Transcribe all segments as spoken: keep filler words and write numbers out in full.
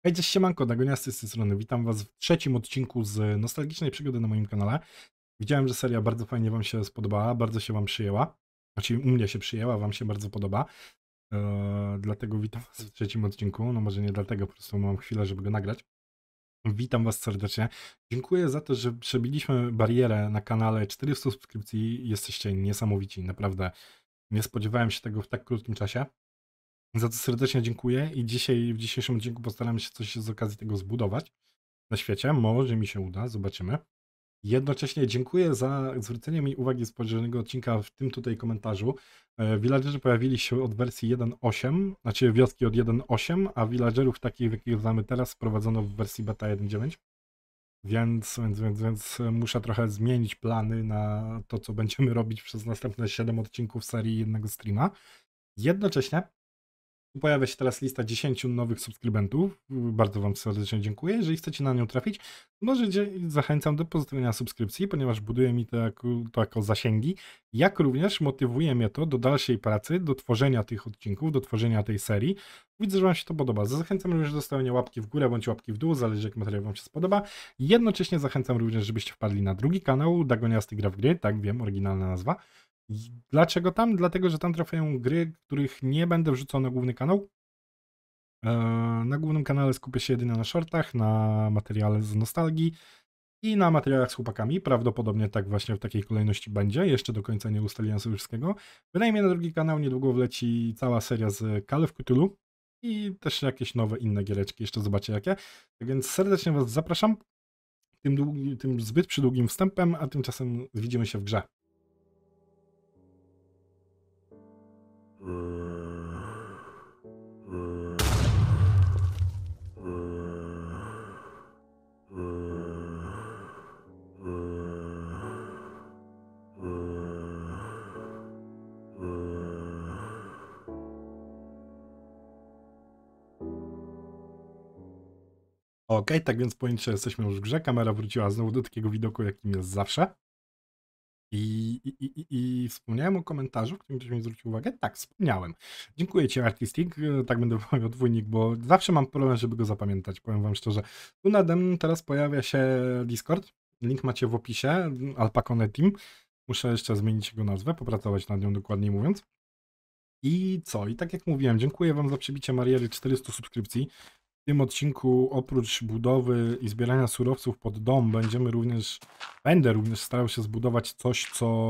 Hej, cześć, siemanko, Dagoniasty z tej strony. Witam was w trzecim odcinku z nostalgicznej przygody na moim kanale. Widziałem, że seria bardzo fajnie wam się spodobała, bardzo się wam przyjęła. Znaczy u mnie się przyjęła, wam się bardzo podoba. Eee, dlatego witam was w trzecim odcinku. No może nie dlatego, po prostu mam chwilę, żeby go nagrać. Witam was serdecznie. Dziękuję za to, że przebiliśmy barierę na kanale czterysta subskrypcji. Jesteście niesamowici, naprawdę. Nie spodziewałem się tego w tak krótkim czasie. Za to serdecznie dziękuję i dzisiaj, w dzisiejszym odcinku postaram się coś z okazji tego zbudować na świecie. Może mi się uda, zobaczymy. Jednocześnie dziękuję za zwrócenie mi uwagi z poprzedniego odcinka w tym tutaj komentarzu. E, Villagerzy pojawili się od wersji jeden kropka osiem, znaczy wioski od jeden kropka osiem, a villagerów takich, jakich znamy teraz, wprowadzono w wersji beta jeden kropka dziewięć. Więc, więc, więc, więc muszę trochę zmienić plany na to, co będziemy robić przez następne siedem odcinków serii jednego streama. Jednocześnie pojawia się teraz lista dziesięciu nowych subskrybentów. Bardzo wam serdecznie dziękuję. Jeżeli chcecie na nią trafić, możecie, zachęcam do pozostawienia subskrypcji, ponieważ buduje mi to jako, to jako zasięgi, jak również motywuje mnie to do dalszej pracy, do tworzenia tych odcinków, do tworzenia tej serii. Widzę, że wam się to podoba. Zachęcam również do stawiania łapki w górę bądź łapki w dół, zależy jak materiał wam się spodoba. Jednocześnie zachęcam również, żebyście wpadli na drugi kanał, Dagoniasty gra w gry, tak wiem, oryginalna nazwa. Dlaczego tam? Dlatego, że tam trafiają gry, których nie będę wrzucał na główny kanał. Na głównym kanale skupię się jedynie na shortach, na materiale z nostalgii i na materiałach z chłopakami. Prawdopodobnie tak właśnie w takiej kolejności będzie. Jeszcze do końca nie ustaliłem sobie wszystkiego. Wynajmniej na drugi kanał niedługo wleci cała seria z Call of Cthulhu i też jakieś nowe inne giereczki. Jeszcze zobaczę jakie. Tak więc serdecznie was zapraszam tym, długi, tym zbyt przydługim wstępem, a tymczasem widzimy się w grze. Ok, tak więc po że jesteśmy już w grze. Kamera wróciła znowu do takiego widoku, jakim jest zawsze. I, i, i, i wspomniałem o komentarzu, w którym ktoś mi zwrócił uwagę. Tak, wspomniałem. Dziękuję ci, Artistic. Tak będę powiedział dwójnik, bo zawsze mam problem, żeby go zapamiętać. Powiem wam szczerze. Tu nade mną teraz pojawia się Discord. Link macie w opisie. Alpacone Team. Muszę jeszcze zmienić jego nazwę, popracować nad nią dokładniej mówiąc. I co? I tak jak mówiłem, dziękuję wam za przebicie bariery czterystu subskrypcji. W tym odcinku oprócz budowy i zbierania surowców pod dom będziemy również, będę również starał się zbudować coś, co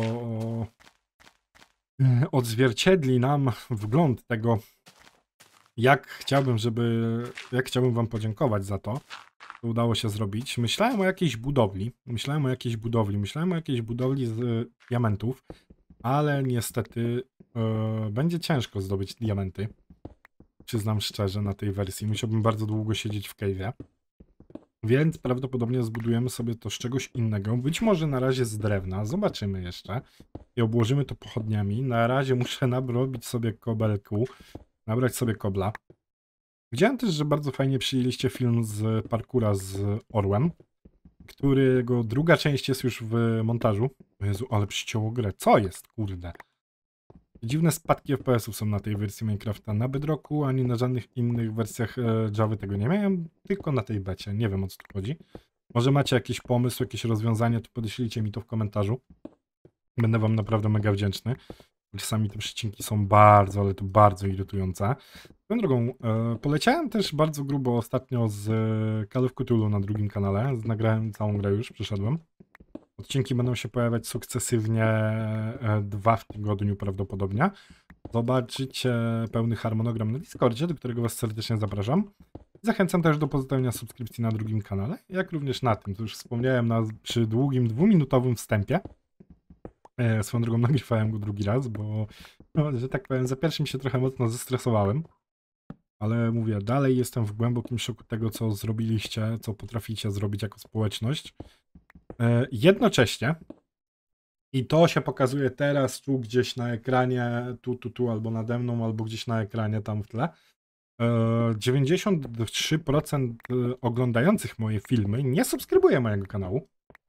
odzwierciedli nam wgląd tego, jak chciałbym, żeby, jak chciałbym wam podziękować za to, co udało się zrobić. Myślałem o jakiejś budowli, myślałem o jakiejś budowli, myślałem o jakiejś budowli z diamentów, ale niestety yy, będzie ciężko zdobyć diamenty. Przyznam szczerze, na tej wersji musiałbym bardzo długo siedzieć w cave'ie. Więc prawdopodobnie zbudujemy sobie to z czegoś innego. Być może na razie z drewna. Zobaczymy jeszcze. I obłożymy to pochodniami. Na razie muszę narobić sobie kobelku. Nabrać sobie kobla. Widziałem też, że bardzo fajnie przyjęliście film z parkura z orłem, którego druga część jest już w montażu. O Jezu, ale przycięło grę. Co jest, kurde? Dziwne spadki F P S-ów są na tej wersji Minecrafta. Na Bedrocku ani na żadnych innych wersjach Java tego nie miałem, tylko na tej becie. Nie wiem, o co tu chodzi. Może macie jakiś pomysł, jakieś rozwiązanie, to podeślijcie mi to w komentarzu. Będę wam naprawdę mega wdzięczny. Czasami te przecinki są bardzo, ale to bardzo irytujące. Swoją drogą, e, poleciałem też bardzo grubo ostatnio z Call of Cthulhu na drugim kanale. Nagrałem całą grę już, przeszedłem. Odcinki będą się pojawiać sukcesywnie, e, dwa w tygodniu prawdopodobnie. Zobaczycie pełny harmonogram na Discordzie, do którego was serdecznie zapraszam. Zachęcam też do pozostawienia subskrypcji na drugim kanale, jak również na tym, co już wspomniałem na, przy długim, dwuminutowym wstępie. E, swoją drogą nagrywałem go drugi raz, bo, no, że tak powiem, za pierwszym się trochę mocno zestresowałem. Ale mówię, dalej jestem w głębokim szoku tego, co zrobiliście, co potraficie zrobić jako społeczność. E, jednocześnie, i to się pokazuje teraz tu gdzieś na ekranie, tu, tu, tu, albo nade mną, albo gdzieś na ekranie tam w tle. dziewięćdziesiąt trzy procent oglądających moje filmy nie subskrybuje mojego kanału.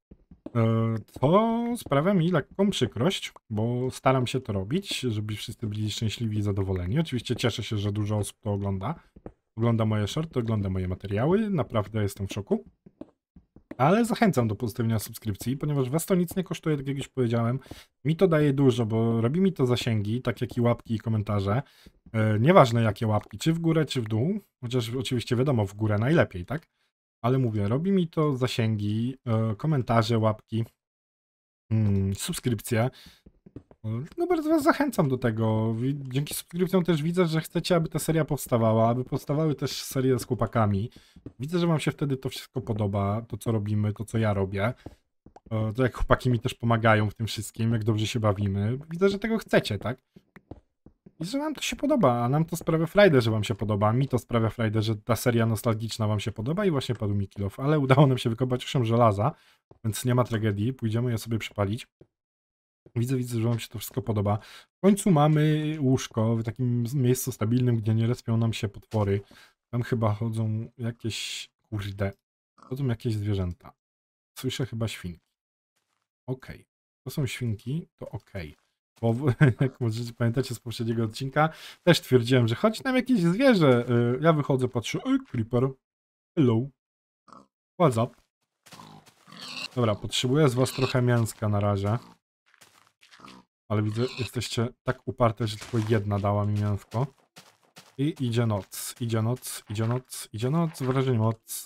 To sprawia mi lekką przykrość, bo staram się to robić, żeby wszyscy byli szczęśliwi i zadowoleni. Oczywiście cieszę się, że dużo osób to ogląda. ogląda moje shorty, ogląda moje materiały. Naprawdę jestem w szoku. Ale zachęcam do pozostawienia subskrypcji, ponieważ was to nic nie kosztuje, tak jak już powiedziałem. Mi to daje dużo, bo robi mi to zasięgi, tak jak i łapki i komentarze. E, nieważne jakie łapki, czy w górę, czy w dół. Chociaż oczywiście wiadomo, w górę najlepiej, tak? Ale mówię, robi mi to zasięgi, e, komentarze, łapki, mm, subskrypcje. No bardzo was zachęcam do tego. Dzięki subskrypcjom też widzę, że chcecie, aby ta seria powstawała, aby powstawały też serie z chłopakami. Widzę, że wam się wtedy to wszystko podoba, to co robimy, to co ja robię. To jak chłopaki mi też pomagają w tym wszystkim, jak dobrze się bawimy. Widzę, że tego chcecie, tak? I że nam to się podoba, a nam to sprawia frajdę, że wam się podoba. Mi to sprawia frajdę, że ta seria nostalgiczna wam się podoba i właśnie padł mi kill off. Ale udało nam się wykopać osiem żelaza, więc nie ma tragedii. Pójdziemy je sobie przypalić. Widzę, widzę, że wam się to wszystko podoba. W końcu mamy łóżko w takim miejscu stabilnym, gdzie nie respią nam się potwory. Tam chyba chodzą jakieś... Kurde. Chodzą jakieś zwierzęta. Słyszę chyba świnki. Okej. Okay. To są świnki, to okej. Okay. Bo jak możecie pamiętacie z poprzedniego odcinka, też twierdziłem, że chodź nam jakieś zwierzę. Ja wychodzę, patrzę. Ej, creeper. Hello. What's up? Dobra, potrzebuję z was trochę mięska na razie. Ale widzę, jesteście tak uparte, że tylko jedna dała mi mięsko. I idzie noc, idzie noc, idzie noc, idzie noc, wrażenie moc.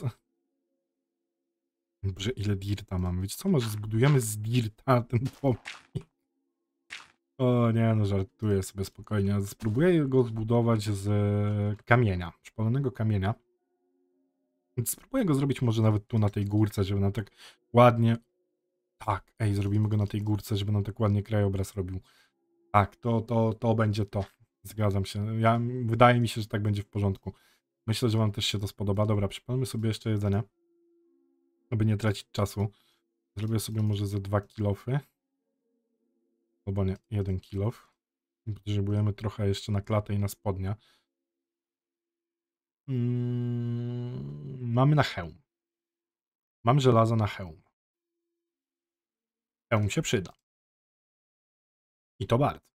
Boże, ile dirta mam. Wiecie co, może zbudujemy z dirta ten pomnik? O nie, no żartuję sobie spokojnie. Spróbuję go zbudować z kamienia, szpalonego kamienia. Więc spróbuję go zrobić może nawet tu na tej górce, żeby nam tak ładnie... Tak, ej, zrobimy go na tej górce, żeby nam tak ładnie krajobraz robił. Tak, to, to, to będzie to. Zgadzam się. Ja, wydaje mi się, że tak będzie w porządku. Myślę, że wam też się to spodoba. Dobra, przypalmy sobie jeszcze jedzenie. Aby nie tracić czasu. Zrobię sobie może ze dwa kilofy. Albo nie, jeden kilof. Potrzebujemy trochę jeszcze na klatę i na spodnia. Mm, mamy na hełm. Mam żelazo na hełm. Hełm się przyda. I to bardzo.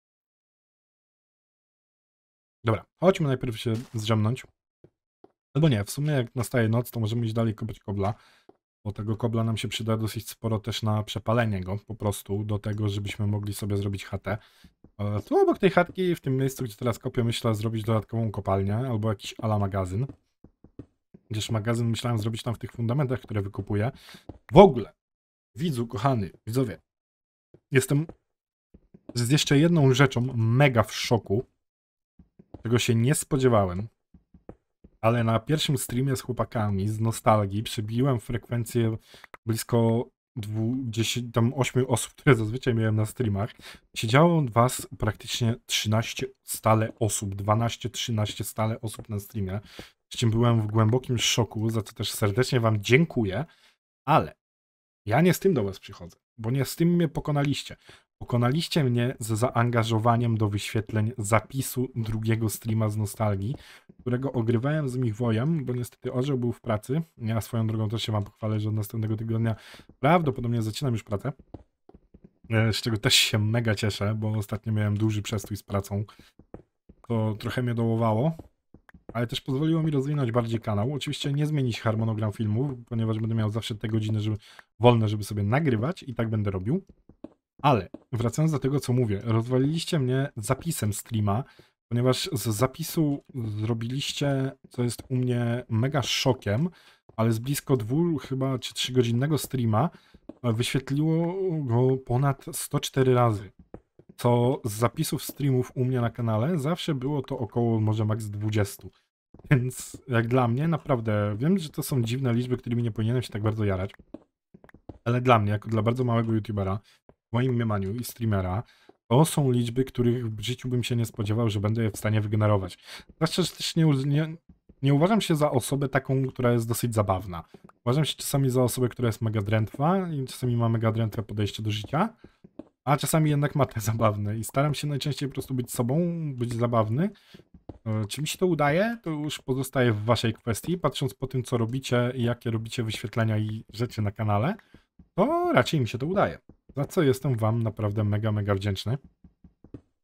Dobra, chodźmy najpierw się zdrzemnąć. Albo nie, w sumie jak nastaje noc, to możemy iść dalej kopać kobla. Bo tego kobla nam się przyda dosyć sporo też na przepalenie go, po prostu, do tego, żebyśmy mogli sobie zrobić chatę. Tu obok tej chatki, w tym miejscu, gdzie teraz kopię, myślę zrobić dodatkową kopalnię, albo jakiś ala magazyn. Gdzież magazyn myślałem zrobić tam w tych fundamentach, które wykupuję. W ogóle, widzu, kochany, widzowie, jestem z jeszcze jedną rzeczą mega w szoku, czego się nie spodziewałem. Ale na pierwszym streamie z chłopakami z nostalgii przybiłem frekwencję blisko dwudziestu, tam ośmiu osób, które zazwyczaj miałem na streamach. Siedziało was praktycznie trzynaście stale osób, dwanaście trzynaście stale osób na streamie. Z czym byłem w głębokim szoku, za co też serdecznie wam dziękuję. Ale ja nie z tym do was przychodzę, bo nie z tym mnie pokonaliście. Pokonaliście mnie z zaangażowaniem do wyświetleń zapisu drugiego streama z nostalgii, którego ogrywałem z Michwojem, bo niestety orzeł był w pracy. Ja swoją drogą też się wam pochwalę, że od następnego tygodnia prawdopodobnie zaczynam już pracę. Z czego też się mega cieszę, bo ostatnio miałem duży przestój z pracą. To trochę mnie dołowało, ale też pozwoliło mi rozwinąć bardziej kanał. Oczywiście nie zmieni się harmonogram filmów, ponieważ będę miał zawsze te godziny żeby, wolne, żeby sobie nagrywać i tak będę robił. Ale wracając do tego, co mówię, rozwaliliście mnie zapisem streama, ponieważ z zapisu zrobiliście, co jest u mnie mega szokiem, ale z blisko dwu chyba czy trzygodzinnego streama wyświetliło go ponad sto cztery razy. Co z zapisów streamów u mnie na kanale zawsze było to około może maks dwadzieścia. Więc jak dla mnie naprawdę, wiem, że to są dziwne liczby, którymi nie powinienem się tak bardzo jarać, ale dla mnie, jako dla bardzo małego youtubera, w moim mniemaniu i streamera, to są liczby, których w życiu bym się nie spodziewał, że będę je w stanie wygenerować. Zwłaszcza, że też nie, nie, nie uważam się za osobę taką, która jest dosyć zabawna. Uważam się czasami za osobę, która jest mega drętwa i czasami ma mega drętwe podejście do życia, a czasami jednak ma te zabawne i staram się najczęściej po prostu być sobą, być zabawny. Czy mi się to udaje, to już pozostaje w waszej kwestii. Patrząc po tym, co robicie i jakie robicie wyświetlenia i rzeczy na kanale, to raczej mi się to udaje. Za co jestem wam naprawdę mega, mega wdzięczny.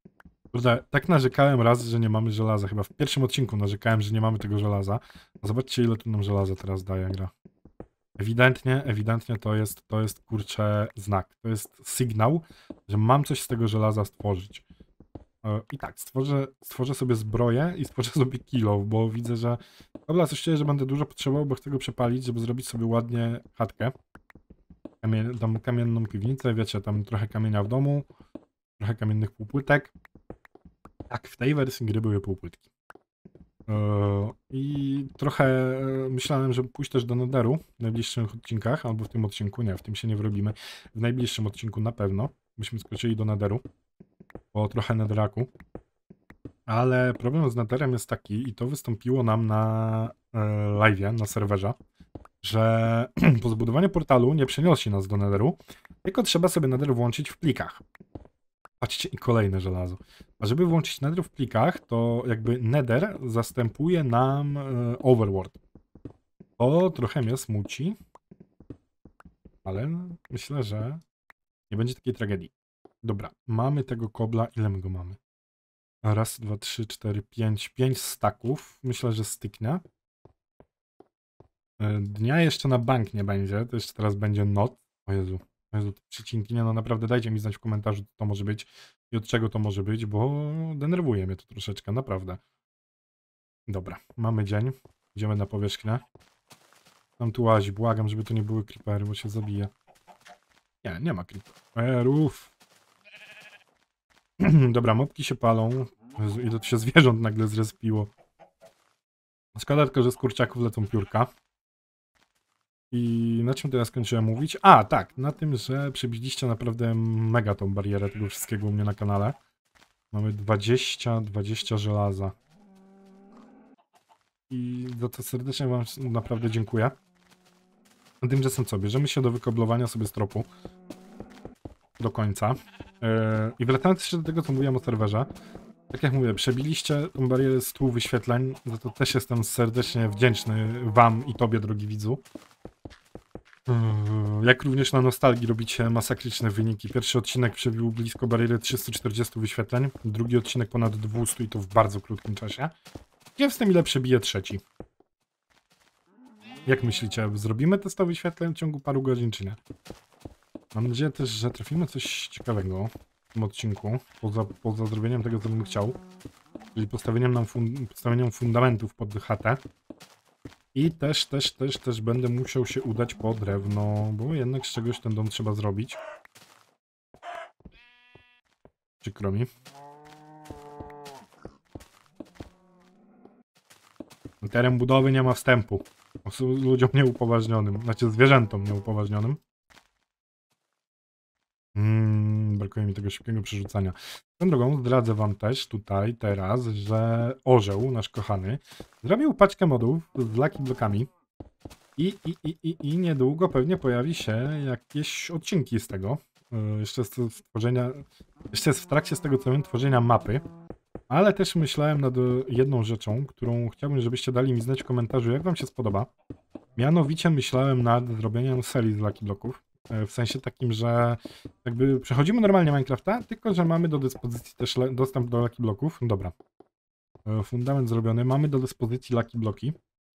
Kurde, tak narzekałem raz, że nie mamy żelaza. Chyba w pierwszym odcinku narzekałem, że nie mamy tego żelaza. A zobaczcie, ile tu nam żelaza teraz daje gra. Ewidentnie, ewidentnie to jest, to jest kurczę znak. To jest sygnał, że mam coś z tego żelaza stworzyć. E, I tak, stworzę, stworzę sobie zbroję i stworzę sobie kilo, bo widzę, że... Dobra, coś czuję, że będę dużo potrzebował, bo chcę go przepalić, żeby zrobić sobie ładnie chatkę. Kamie, tam kamienną piwnicę, wiecie, tam trochę kamienia w domu, trochę kamiennych półpłytek. Tak, w tej wersji gry były półpłytki. Yy, I trochę e, myślałem, żeby pójść też do Netheru w najbliższych odcinkach, albo w tym odcinku, nie, w tym się nie wrobimy. W najbliższym odcinku na pewno byśmy skoczyli do Netheru, po trochę Netheraku. Ale problem z Netherem jest taki, i to wystąpiło nam na e, live'ie, na serwerze, że po zbudowaniu portalu nie przenosi nas do Netheru, tylko trzeba sobie Nether włączyć w plikach. Patrzcie, i kolejne żelazo. A żeby włączyć Nether w plikach, to jakby Nether zastępuje nam e, Overworld. To trochę mnie smuci, ale myślę, że nie będzie takiej tragedii. Dobra, mamy tego kobla. Ile my go mamy? Raz, dwa, trzy, cztery, pięć. Pięć staków. Myślę, że styknie. E, Dnia jeszcze na bank nie będzie. To jeszcze teraz będzie noc. O Jezu. O Jezu, te przecinki. Nie, no naprawdę dajcie mi znać w komentarzu, co to może być i od czego to może być, bo denerwuje mnie to troszeczkę, naprawdę. Dobra, mamy dzień. Idziemy na powierzchnię. Tam tu łazi, błagam, żeby to nie były creepery, bo się zabije. Nie, nie ma creeperów. Dobra, mopki się palą. Jezu, ile tu się zwierząt nagle zrespiło. Szkoda tylko, że z kurczaków lecą piórka. I na czym teraz skończyłem mówić? A, tak, na tym, że przebiliście naprawdę mega tą barierę tego wszystkiego u mnie na kanale. Mamy dwadzieścia, dwadzieścia żelaza. I za to serdecznie wam naprawdę dziękuję. Tymczasem co, bierzemy się do wykoblowania sobie stropu. Do końca. Yy, I wracając jeszcze do tego, co mówiłem o serwerze. Tak jak mówię, przebiliście tą barierę stu wyświetleń, za to też jestem serdecznie wdzięczny wam i tobie, drogi widzu. Yy, jak również na nostalgii robicie masakryczne wyniki. Pierwszy odcinek przebił blisko bariery trzystu czterdziestu wyświetleń, drugi odcinek ponad dwieście i to w bardzo krótkim czasie. Ja z tym ile przebije trzeci. Jak myślicie, zrobimy te sto wyświetleń w ciągu paru godzin, czy nie? Mam nadzieję też, że trafimy coś ciekawego w tym odcinku, poza, poza zrobieniem tego, co bym chciał, czyli postawieniem, nam fun postawieniem fundamentów pod chatę. I też, też, też, też będę musiał się udać po drewno, bo jednak z czegoś ten dom trzeba zrobić. Przykro mi. Teren budowy nie ma wstępu. Ludziom nieupoważnionym, znaczy zwierzętom nieupoważnionym. Mm, brakuje mi tego szybkiego przerzucania. Tą drogą zdradzę wam też tutaj, teraz, że Orzeł, nasz kochany, zrobił paczkę modów z Lucky Blockami i, i, i, i, i niedługo pewnie pojawi się jakieś odcinki z tego. Yy, jeszcze jest stworzenia, jeszcze jest w trakcie z tego co wiem tworzenia mapy, ale też myślałem nad jedną rzeczą, którą chciałbym, żebyście dali mi znać w komentarzu, jak wam się spodoba. Mianowicie myślałem nad zrobieniem serii z Lucky Blocków. W sensie takim, że jakby przechodzimy normalnie Minecrafta, tylko że mamy do dyspozycji też dostęp do Lucky Blocków. Dobra. Fundament zrobiony. Mamy do dyspozycji Lucky Bloki.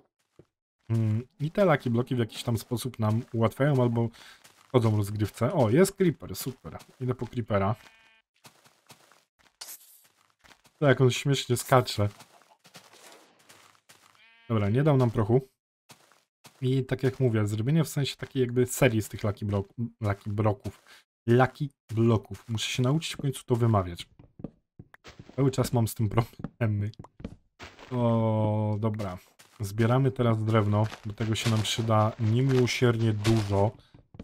I te Lucky Bloki w jakiś tam sposób nam ułatwiają albo wchodzą w rozgrywce. O, jest Creeper, super. Idę po Creepera. To jak on śmiesznie skacze. Dobra, nie dał nam prochu. I tak jak mówię, zrobienie w sensie takiej jakby serii z tych Lucky, block, lucky Bloków. Lucky Bloków. Muszę się nauczyć w końcu to wymawiać. Cały czas mam z tym problemy. O, dobra. Zbieramy teraz drewno. Do tego się nam przyda niemiłosiernie dużo.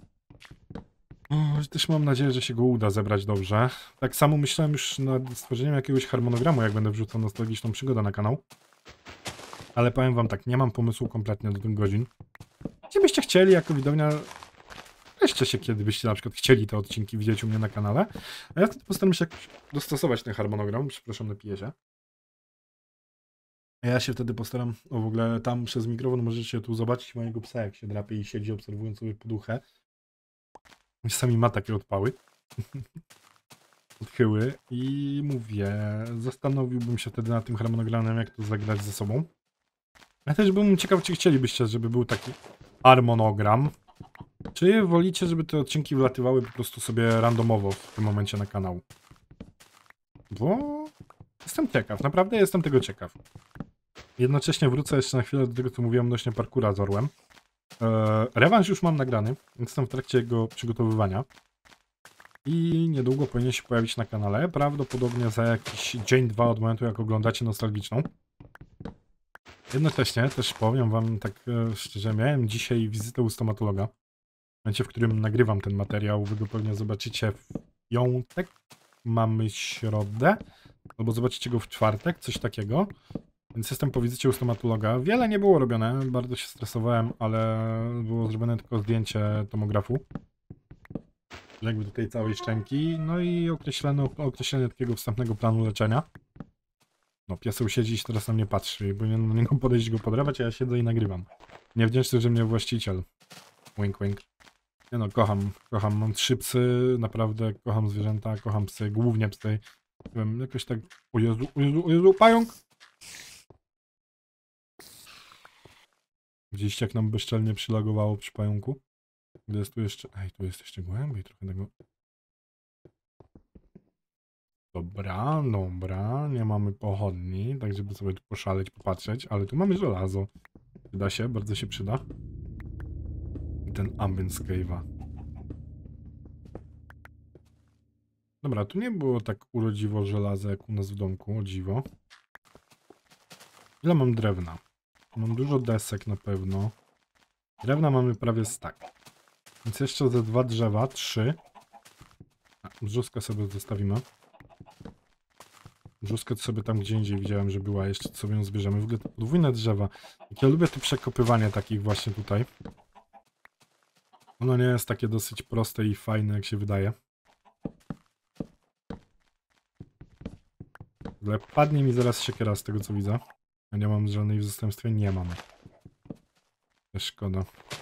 O, też mam nadzieję, że się go uda zebrać dobrze. Tak samo myślałem już nad stworzeniem jakiegoś harmonogramu, jak będę wrzucał nostalgiczną przygodę na kanał. Ale powiem wam tak, nie mam pomysłu kompletnie do tych godzin. Jeśli byście chcieli, jako widownia, weźcie się, kiedy byście na przykład chcieli te odcinki widzieć u mnie na kanale. A ja wtedy postaram się jakoś dostosować ten harmonogram. Przepraszam, napiję się. A ja się wtedy postaram, o w ogóle tam przez mikrofon możecie tu zobaczyć mojego psa, jak się drapie i siedzi, obserwując sobie poduchę. Czasami ma takie odpały. odchyły i mówię, zastanowiłbym się wtedy nad tym harmonogramem, jak to zagrać ze sobą. Ja też bym ciekaw, czy chcielibyście, żeby był taki harmonogram, czy wolicie, żeby te odcinki wlatywały po prostu sobie randomowo w tym momencie na kanał. Bo jestem ciekaw, naprawdę jestem tego ciekaw. Jednocześnie wrócę jeszcze na chwilę do tego, co mówiłem odnośnie parkura z orłem. Eee, rewanż już mam nagrany, więc jestem w trakcie jego przygotowywania. I niedługo powinien się pojawić na kanale, prawdopodobnie za jakiś dzień, dwa od momentu, jak oglądacie nostalgiczną. Jednocześnie też powiem wam tak e, szczerze, miałem dzisiaj wizytę u stomatologa. W momencie, w którym nagrywam ten materiał, wy go pewnie zobaczycie w piątek, mamy środę, albo zobaczycie go w czwartek, coś takiego. Więc jestem po wizycie u stomatologa. Wiele nie było robione, bardzo się stresowałem, ale było zrobione tylko zdjęcie tomografu. Jakby do tej całej szczęki, no i określone, określenie takiego wstępnego planu leczenia. No, pieseł siedzi i teraz na mnie patrzy, bo nie na niego podejść go podrywać, a ja siedzę i nagrywam. Niewdzięczny, że mnie właściciel. Wink, wink. Nie no, kocham, kocham, mam trzy psy, naprawdę kocham zwierzęta, kocham psy, głównie psy. Nie wiem, jakoś tak, o Jezu, o Jezu, o Jezu, pająk! Widzieliście, jak nam bezczelnie przylagowało przy pająku? Gdy jest tu jeszcze, ej, tu jest jeszcze głębiej trochę tego. Dobra, dobra, nie mamy pochodni, tak żeby sobie tu poszaleć, popatrzeć, ale tu mamy żelazo. Przyda się, bardzo się przyda. I ten ambience cave'a. Dobra, tu nie było tak urodziwo żelaza jak u nas w domku, o dziwo. Ile mam drewna? Mam dużo desek na pewno. Drewna mamy prawie stack. Więc jeszcze ze dwa drzewa, trzy. A, brzuskę sobie zostawimy. Brzuskę to sobie tam gdzie indziej widziałem, że była, jeszcze sobie ją zbierzemy. W ogóle te podwójne drzewa. Jak ja lubię te przekopywanie takich właśnie tutaj. Ono nie jest takie dosyć proste i fajne, jak się wydaje. W ogóle padnie mi zaraz siekiera z tego, co widzę. Ja nie mam żadnej w zastępstwie, nie mam. Też szkoda.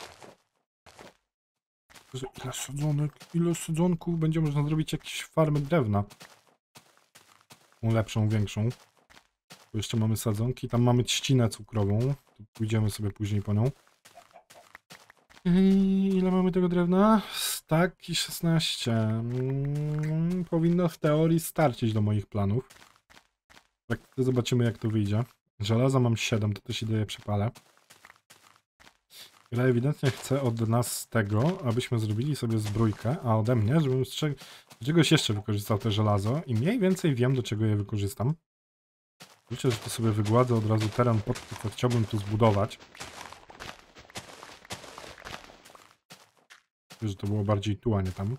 Ile sadzonek, ile sadzonków, będzie można zrobić jakieś farmy drewna. Tą lepszą, większą. Tu jeszcze mamy sadzonki, tam mamy trzcinę cukrową. Tu pójdziemy sobie później po nią. I ile mamy tego drewna? Stack i szesnaście. Hmm, powinno w teorii starczyć do moich planów. Tak, zobaczymy jak to wyjdzie. Żelaza mam siedem, to też idę je przepalę. Gra ewidentnie chce od nas tego, abyśmy zrobili sobie zbrójkę, a ode mnie, żebym z czegoś jeszcze wykorzystał te żelazo i mniej więcej wiem, do czego je wykorzystam. Liczę, że to sobie wygładzę od razu teren pod to, co chciałbym tu zbudować. Myślę, że to było bardziej tu, a nie tam.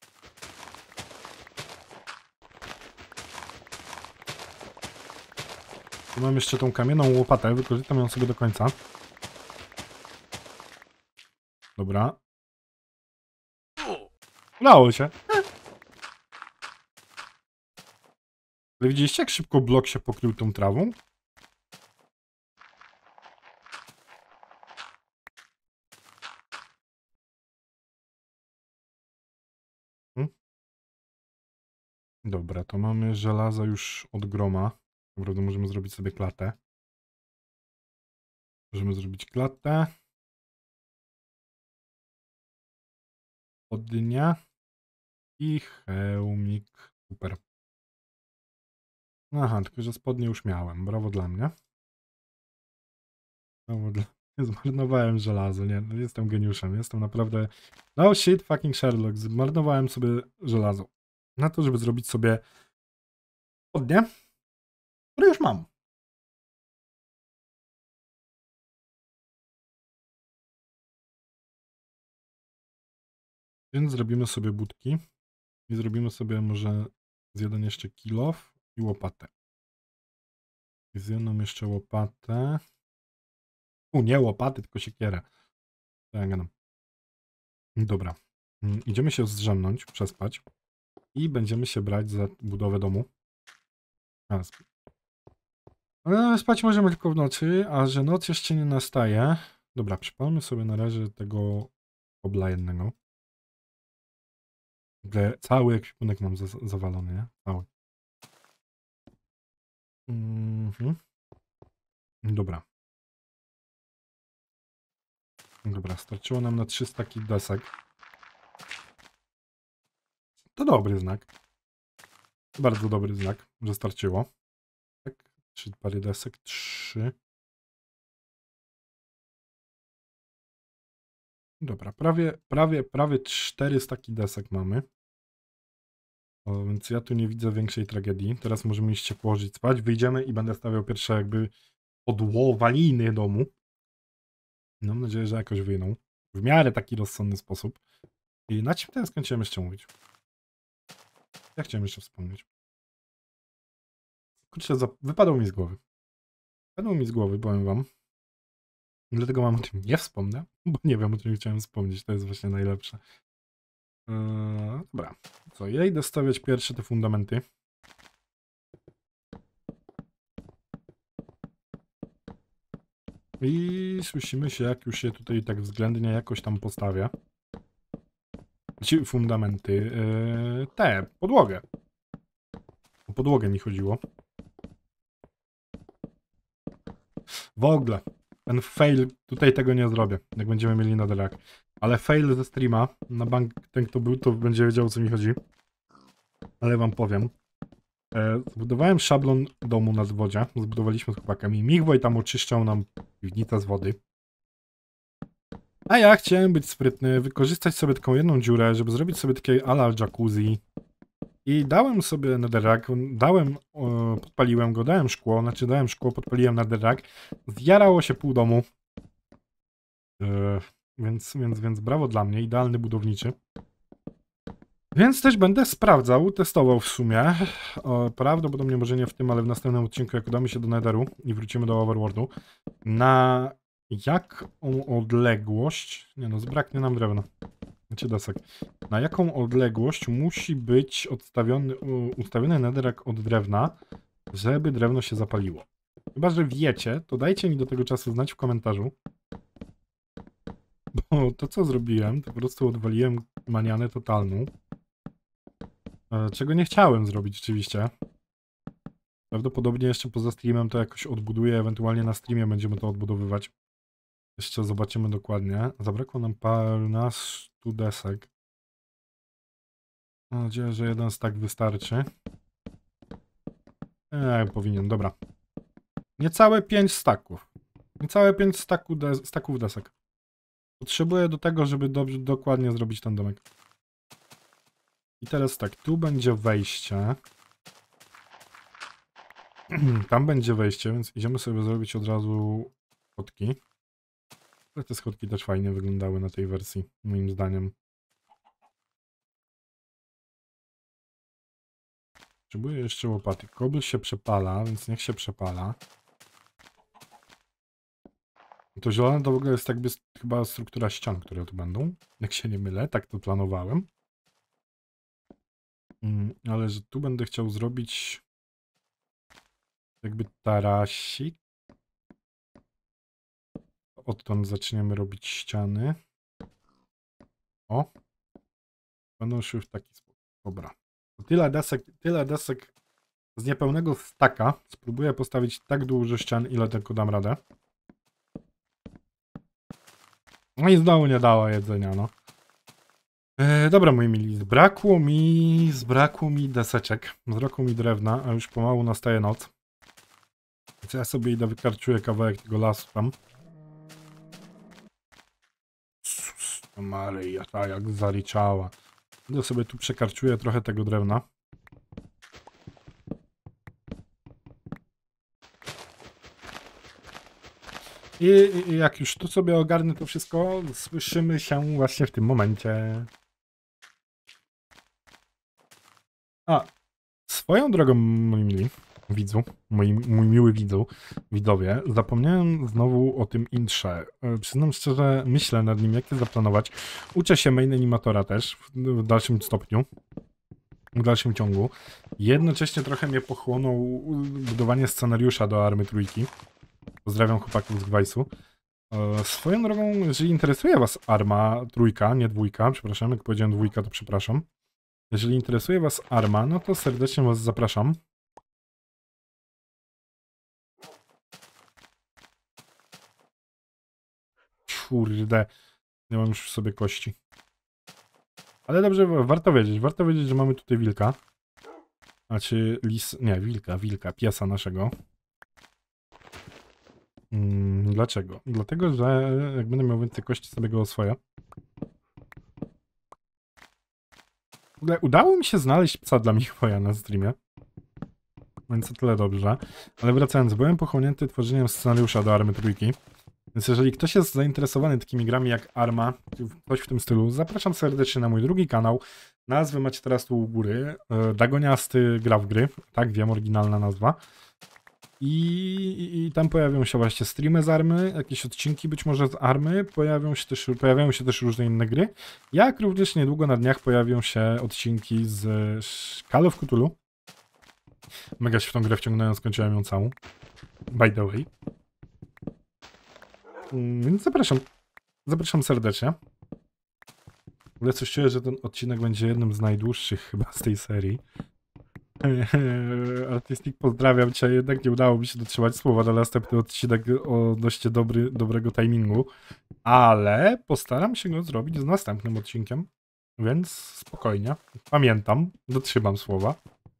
Tu mam jeszcze tą kamienną łopatę, wykorzystam ją sobie do końca. Dobra. Udało się. Ale widzieliście, jak szybko blok się pokrył tą trawą? Hmm? Dobra, to mamy żelazo już od groma. Naprawdę możemy zrobić sobie klatę. Możemy zrobić klatę. Spodnia. I hełmik. Super. Aha, tylko że spodnie już miałem. Brawo dla mnie. Brawo dla mnie. Zmarnowałem żelazo, nie? No, jestem geniuszem. Jestem naprawdę... No shit, fucking Sherlock. Zmarnowałem sobie żelazo. Na to, żeby zrobić sobie spodnie, które już mam. Więc zrobimy sobie budki. I zrobimy sobie może z jeden jeszcze kilof i łopatę. I z jedną jeszcze łopatę. U, nie łopaty, tylko siekierę. To ja gadam. Dobra. Idziemy się zdrzemnąć, przespać. I będziemy się brać za budowę domu. Teraz. Ale spać możemy tylko w nocy, a że noc jeszcze nie nastaje. Dobra, przypalmy sobie na razie tego kobla jednego. Cały ekwipunek mam za zawalony, nie? Cały. Mhm. Dobra. Dobra, starczyło nam na trzy staki desek. To dobry znak. Bardzo dobry znak, że starczyło. Tak, trzy pary desek, trzy. Dobra, prawie, prawie, prawie cztery staki desek mamy. O, więc ja tu nie widzę większej tragedii. Teraz możemy iść się położyć spać. Wyjdziemy i będę stawiał pierwsze jakby podłowaliny domu. Mam nadzieję, że jakoś wyjdą. W miarę taki rozsądny sposób. I na czym teraz skończyłem jeszcze mówić? Ja chciałem jeszcze wspomnieć. Kurczę, wypadło mi z głowy. Wypadło mi z głowy, powiem wam. Dlatego wam o tym nie wspomnę, bo nie wiem, o czym chciałem wspomnieć. To jest właśnie najlepsze. Eee, dobra. Co, ja idę stawiać pierwsze te fundamenty. I słyszymy się, jak już się tutaj tak względnie jakoś tam postawia. Ci fundamenty. Eee, te, podłogę. O podłogę mi chodziło. W ogóle. Ten fail, tutaj tego nie zrobię, jak będziemy mieli netherrack. Ale fail ze streama, na bank ten kto był, to będzie wiedział, o co mi chodzi. Ale wam powiem. E, zbudowałem szablon domu na zwodzie, zbudowaliśmy z chłopakami. Migwoj tam oczyszczał nam piwnicę z wody. A ja chciałem być sprytny, wykorzystać sobie taką jedną dziurę, żeby zrobić sobie takie ala jacuzzi. I dałem sobie netherrack, dałem, o, podpaliłem go, dałem szkło, znaczy dałem szkło, podpaliłem netherrack. Zjarało się pół domu. Yy, więc, więc, więc brawo dla mnie, idealny budowniczy. Więc też będę sprawdzał, testował w sumie. O, prawdopodobnie może nie w tym, ale w następnym odcinku, jak udamy się do Netheru i wrócimy do Overworldu. Na jaką odległość... Nie no, zbraknie nam drewna. Znaczy desek. Na jaką odległość musi być odstawiony, ustawiony netherrack od drewna, żeby drewno się zapaliło. Chyba że wiecie, to dajcie mi do tego czasu znać w komentarzu. Bo to co zrobiłem, to po prostu odwaliłem manianę totalną. Czego nie chciałem zrobić oczywiście. Prawdopodobnie jeszcze poza streamem to jakoś odbuduję, ewentualnie na streamie będziemy to odbudowywać. Jeszcze zobaczymy dokładnie. Zabrakło nam parunastu desek. Mam nadzieję, że jeden stack wystarczy. Eee, powinien, dobra. Niecałe pięć staków. Niecałe pięć staku de staków desek. Potrzebuję do tego, żeby dobrze, dokładnie zrobić ten domek. I teraz tak, tu będzie wejście. Tam będzie wejście, więc idziemy sobie zrobić od razu schodki. Ale te schodki też fajnie wyglądały na tej wersji, moim zdaniem. Potrzebuję jeszcze łopaty. Kobl się przepala, więc niech się przepala. To zielone to w ogóle jest jakby chyba struktura ścian, które tu będą. Jak się nie mylę, tak to planowałem. Mm, ale że tu będę chciał zrobić jakby tarasik. Odtąd zaczniemy robić ściany. O. Będą szły w taki sposób. Dobra. Tyle desek, tyle desek z niepełnego staka. Spróbuję postawić tak dużo ścian, ile tylko dam radę. No i znowu nie dała jedzenia, no. E, dobra, moi mili, zbrakło mi, zbrakło mi deseczek, zbrakło mi drewna, a już pomału nastaje noc. Więc ja sobie idę, wykarczuję kawałek tego lasu tam. Maryja, ta jak zaliczała. Idę sobie tu przekarczuję trochę tego drewna. I, I jak już tu sobie ogarnę to wszystko, słyszymy się właśnie w tym momencie. A, swoją drogą, moi mili widzu, moi, mój miły widzu, widzowie, zapomniałem znowu o tym intrze. Przyznam szczerze, myślę nad nim, jak je zaplanować. Uczę się main animatora też, w, w dalszym stopniu, w dalszym ciągu. Jednocześnie trochę mnie pochłonął budowanie scenariusza do Army Trójki. Pozdrawiam chłopaków z Gwajsu. E, swoją drogą, jeżeli interesuje was Arma Trójka, nie dwójka, przepraszam, jak powiedziałem dwójka, to przepraszam. Jeżeli interesuje was arma, no to serdecznie was zapraszam. Kurde, nie mam już w sobie kości. Ale dobrze, warto wiedzieć, warto wiedzieć, że mamy tutaj wilka. Znaczy lis, nie, wilka, wilka, piesa naszego. Hmm, dlaczego? Dlatego, że jak będę miał więcej kości, sobie go oswoję. Udało mi się znaleźć psa dla Mikołaja na streamie. Więc o tyle dobrze. Ale wracając, byłem pochłonięty tworzeniem scenariusza do Army Trójki. Więc jeżeli ktoś jest zainteresowany takimi grami jak Arma, coś w tym stylu, zapraszam serdecznie na mój drugi kanał. Nazwę macie teraz tu u góry. Dagoniasty gra w gry. Tak, wiem, oryginalna nazwa. I, i, I tam pojawią się właśnie streamy z Army, jakieś odcinki być może z Army, pojawią się też, pojawiają się też różne inne gry, jak również niedługo na dniach pojawią się odcinki z Call of Cthulhu. Mega się w tą grę wciągnąłem, skończyłem ją całą. By the way. Więc zapraszam. Zapraszam serdecznie. Ale coś czuję, że ten odcinek będzie jednym z najdłuższych chyba z tej serii. Artistic, pozdrawiam cię, jednak nie udało mi się dotrzymać słowa na następny odcinek o dość dobry, dobrego timingu, ale postaram się go zrobić z następnym odcinkiem, więc spokojnie, pamiętam, dotrzymam słowa.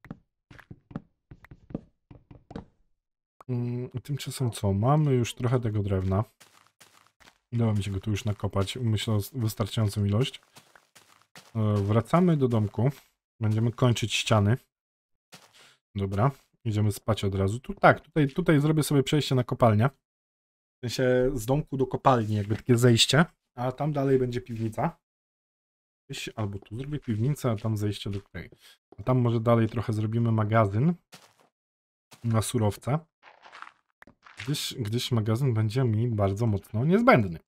Tymczasem co, mamy już trochę tego drewna, udało mi się go tu już nakopać, myślę o wystarczającą ilość. Wracamy do domku, będziemy kończyć ściany. Dobra, idziemy spać od razu. Tu tak, tutaj, tutaj zrobię sobie przejście na kopalnię. W sensie z domku do kopalni, jakby takie zejście, a tam dalej będzie piwnica. Gdzieś, albo tu zrobię piwnicę, a tam zejście do tej. A tam może dalej trochę zrobimy magazyn na surowce. Gdyż, gdyż magazyn będzie mi bardzo mocno niezbędny.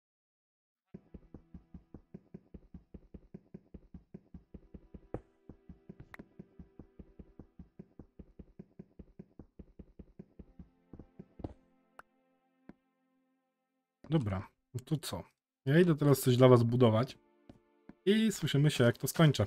Dobra, no to co? Ja idę teraz coś dla was budować i słyszymy się, jak to skończę.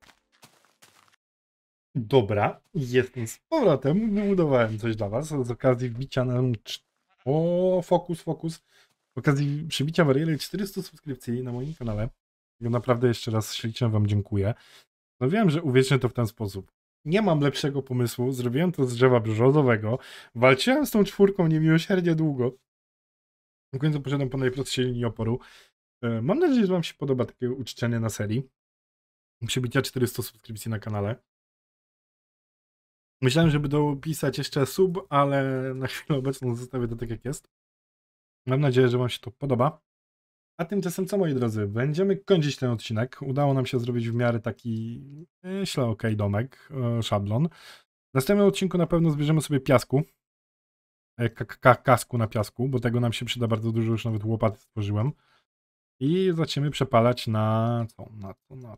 Dobra, jestem z powrotem, wybudowałem coś dla was z okazji wbicia na... O, fokus, fokus. Z okazji przybicia bariery czterystu subskrypcji na moim kanale. Naprawdę jeszcze raz ślicznie wam dziękuję. No wiem, że uwiecznię to w ten sposób. Nie mam lepszego pomysłu, zrobiłem to z drzewa brzozowego, walczyłem z tą czwórką niemiłosiernie długo. W końcu poszedłem po najprostszej linii oporu. Mam nadzieję, że wam się podoba takie uczczenie na serii. Przybicia czterystu subskrypcji na kanale. Myślałem, żeby dopisać jeszcze sub, ale na chwilę obecną zostawię to tak jak jest. Mam nadzieję, że wam się to podoba. A tymczasem co, moi drodzy, będziemy kończyć ten odcinek. Udało nam się zrobić w miarę taki, myślę, ok, domek, szablon. W następnym odcinku na pewno zbierzemy sobie piasku. K -k kasku na piasku, bo tego nam się przyda bardzo dużo, już nawet łopaty stworzyłem. I zaczniemy przepalać na co? Na co? Na...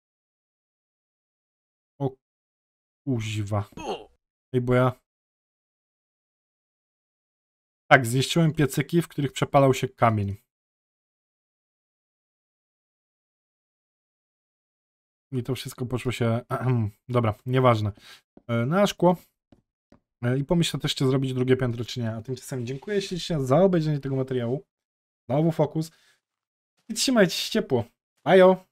O kuźwa. Ej, bo ja... Tak, zniszczyłem piecyki, w których przepalał się kamień. I to wszystko poszło się... Dobra, nieważne. Na szkło. I pomyślę też, czy zrobić drugie piętro, czy nie. A tymczasem dziękuję ślicznie za obejrzenie tego materiału. Znowu fokus. I trzymajcie się ciepło. Ajo!